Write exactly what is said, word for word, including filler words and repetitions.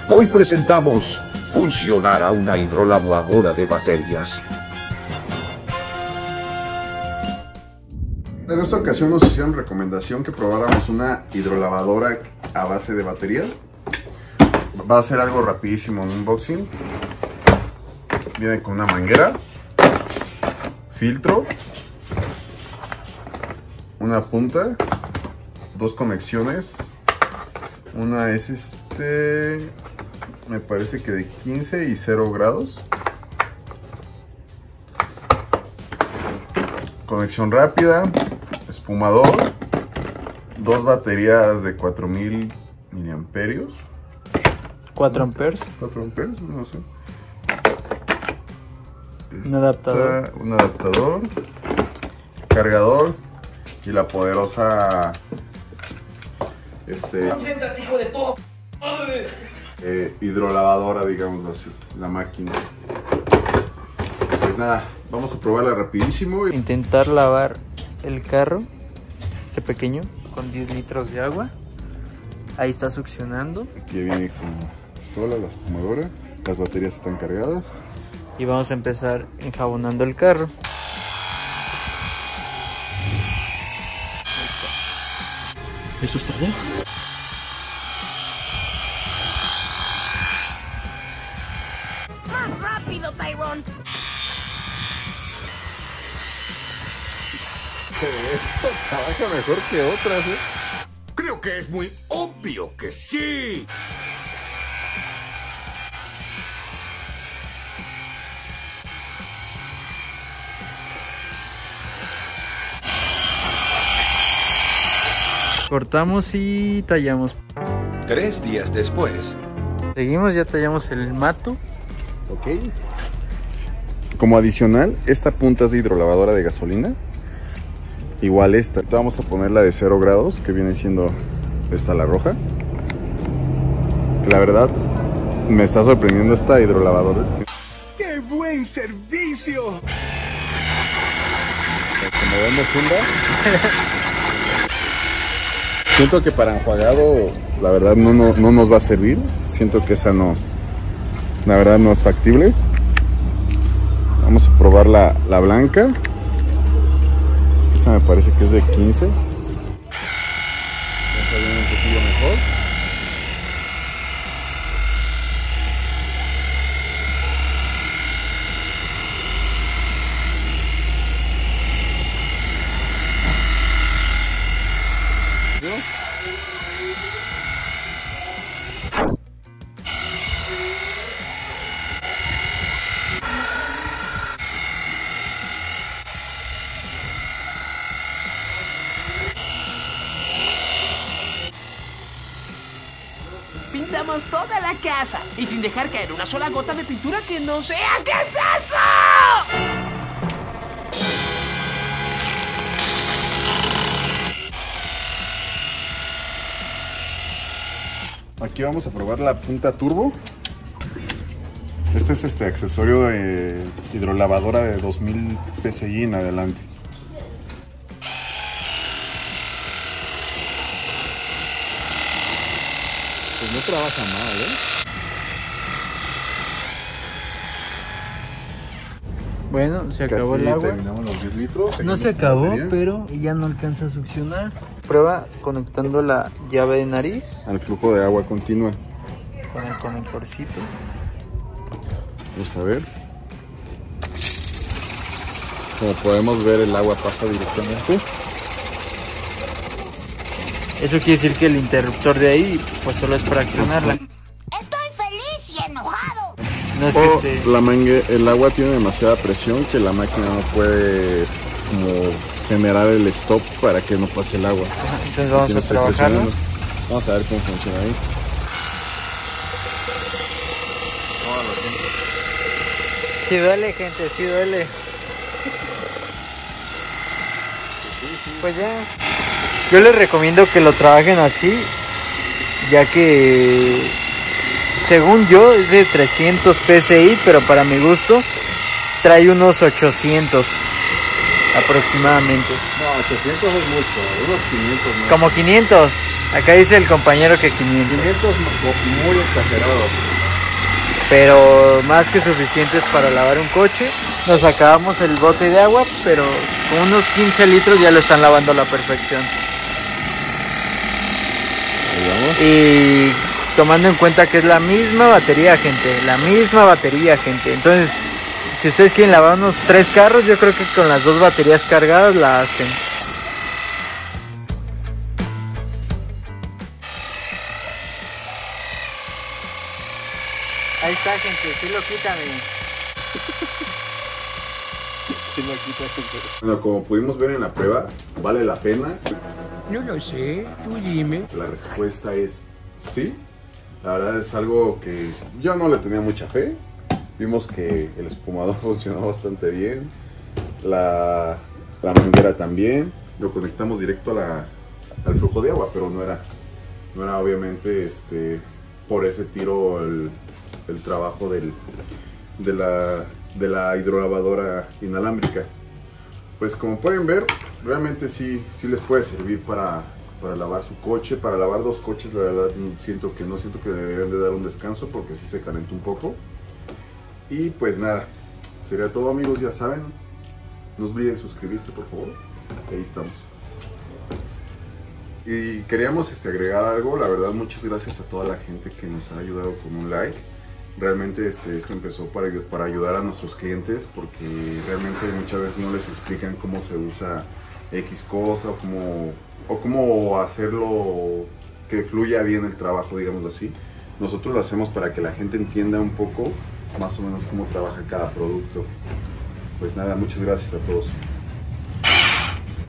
Hoy presentamos funcionará una hidrolavadora de baterías. En esta ocasión nos hicieron recomendación que probáramos una hidrolavadora a base de baterías. Va a ser algo rapidísimo, un unboxing. Viene con una manguera, filtro, una punta, dos conexiones. Una es este, me parece que de quince y cero grados. Conexión rápida, espumador, dos baterías de cuatro mil miliamperios. cuatro amperes. cuatro amperes, no sé. Un adaptador. Un adaptador, cargador y la poderosa este Concéntrate, hijo de todo. eh, hidrolavadora, digámoslo así, la máquina. Pues nada, vamos a probarla rapidísimo. Intentar lavar el carro, este pequeño, con diez litros de agua. Ahí está succionando. Aquí viene con la pistola, la espumadora, las baterías están cargadas. Y vamos a empezar enjabonando el carro. ¿Eso es todo? Más rápido, Tyrone. Esto trabaja mejor que otras, ¿eh? Creo que es muy obvio que sí. Cortamos y tallamos. Tres días después. Seguimos, ya tallamos el mato. Ok. Como adicional, esta punta es de hidrolavadora de gasolina. Igual esta. Vamos a poner la de cero grados, que viene siendo esta, la roja. La verdad, me está sorprendiendo esta hidrolavadora. ¡Qué buen servicio! Como vemos, funda. Siento que para enjuagado, la verdad, no, no, no nos va a servir. Siento que esa no, la verdad, no es factible. Vamos a probar la, la blanca. Esa me parece que es de quince. Esta viene un poquillo mejor. Pintamos toda la casa y sin dejar caer una sola gota de pintura que no sea. ¿Qué es eso? Aquí vamos a probar la punta turbo. Este es este accesorio de hidrolavadora de dos mil P S I en adelante. Pues no trabaja mal, ¿eh? Bueno, se acabó Casi el agua. terminamos los diez litros. No Seguimos se con acabó, batería. pero ya no alcanza a succionar. Prueba conectando la llave de nariz Al flujo de agua continua. con el conectorcito. Vamos a ver. Como podemos ver, el agua pasa directamente. Eso quiere decir que el interruptor de ahí pues solo es para accionarla. Estoy feliz y enojado. No es que O esté... la mangue- el agua tiene demasiada presión que la máquina no puede como generar el stop para que no pase el agua. Entonces vamos Tiene a que estar trabajarlo. presionando. Vamos a ver cómo funciona ahí. Sí duele, gente, sí duele. Pues ya. Yo les recomiendo que lo trabajen así, ya que según yo es de trescientos P S I, pero para mi gusto trae unos ochocientos aproximadamente. No, ochocientos es mucho, unos quinientos más. Como quinientos. Acá dice el compañero que quinientos. quinientos muy exagerado. Pero más que suficientes para lavar un coche. Nos acabamos el bote de agua, pero con unos quince litros ya lo están lavando a la perfección. Y tomando en cuenta que es la misma batería, gente, la misma batería, gente. Entonces, si ustedes quieren lavar unos tres carros, yo creo que con las dos baterías cargadas la hacen. Ahí está, gente, sí lo quitan. Sí lo quita, gente. Bueno, como pudimos ver en la prueba, ¿vale la pena? No lo sé, tú dime. La respuesta es sí. La verdad es algo que yo no le tenía mucha fe. Vimos que el espumador funcionó bastante bien. La, la manguera también. Lo conectamos directo a la, al flujo de agua, pero no era, no era obviamente este, por ese tiro el, el trabajo del, de, la, de la hidrolavadora inalámbrica. Pues como pueden ver, realmente sí, sí les puede servir para, para lavar su coche. Para lavar dos coches, la verdad siento que no siento que deberían de dar un descanso porque sí se calentó un poco. Y pues nada, sería todo, amigos, ya saben. No olviden suscribirse, por favor. Ahí estamos. Y queríamos este, agregar algo. La verdad, muchas gracias a toda la gente que nos ha ayudado con un like. Realmente este, esto empezó para, para ayudar a nuestros clientes, porque realmente muchas veces no les explican cómo se usa X cosa o cómo, o cómo hacerlo que fluya bien el trabajo, digámoslo así. Nosotros lo hacemos para que la gente entienda un poco más o menos cómo trabaja cada producto. Pues nada, muchas gracias a todos.